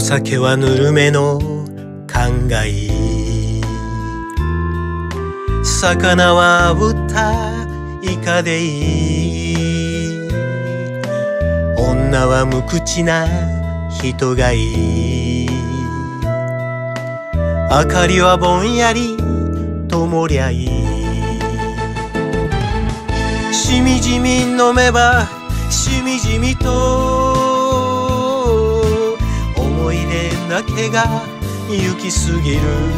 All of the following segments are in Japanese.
酒はぬるめの灌漑、魚は豚イカでいい、女は無口な人がいい、明かりはぼんやり灯りゃいい、しみじみ飲めばしみじみと思い出だけが行き過ぎる、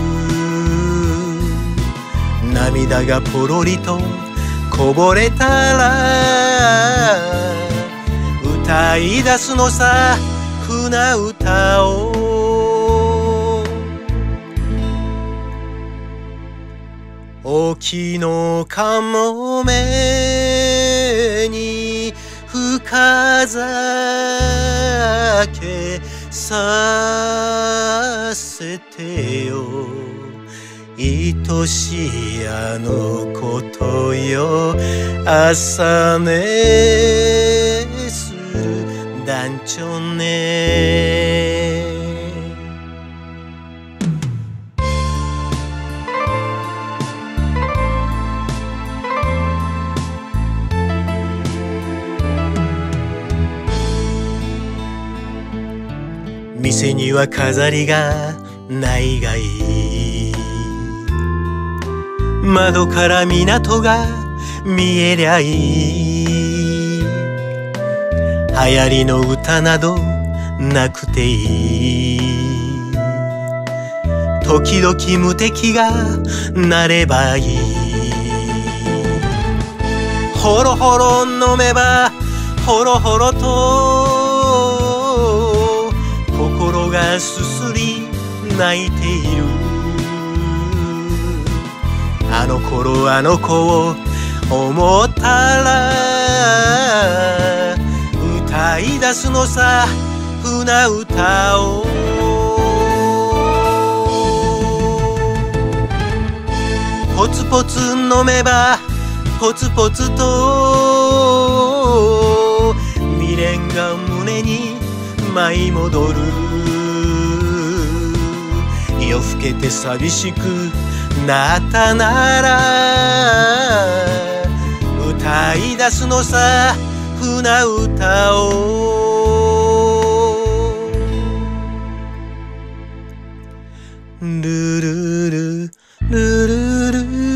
涙がポロリとこぼれたら歌い出すのさ船歌を、沖のかもめに深酒させてよ、愛しいあのことよ、朝寝する団長ね。店には飾りがないがいい、窓から港が見えりゃいい、流行りの歌などなくていい、時々無敵がなればいい、ほろほろ飲めばほろほろと心がすすり泣いている、あの頃あの子を思ったら歌い出すのさ船歌を、ポツポツ飲めばポツポツと未練が胸に舞い戻る、夜更けて寂しくなったなら歌い出すのさ船歌を、ルルルルルル